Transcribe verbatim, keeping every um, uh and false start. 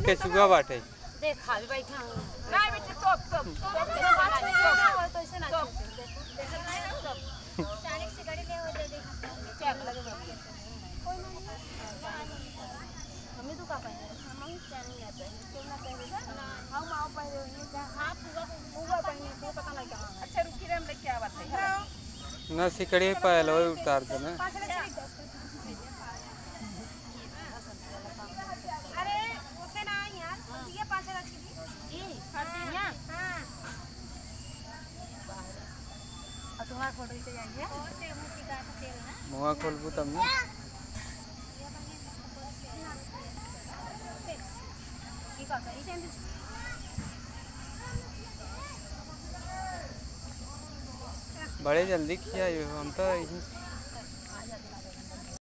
केचुआ बाटे देखा भी बैठा हूं ना बेटी टॉप टॉप टॉप तो ऐसे ना देखो नहीं ना टॉप चालीस से गाड़ी ले हो दे दे चेक लगे कोई नहीं हमें तो का पाए हम चैन लेते हैं क्यों ना पहले ना हम आओ पहले ये का हां पूरा पूरा पहले को पता नहीं कहां अच्छा रुकी रे हम लेके आवत है ना सिकड़ी पहले उतार दे ना अरे उसे ना यार ये पास रखी थी ये हां हां और तुम्हारा फोटो खींच जाएंगे और से मुट्ठी का तेल ना मुंह खोलबू तब ना बड़े जल्दी किया हम तो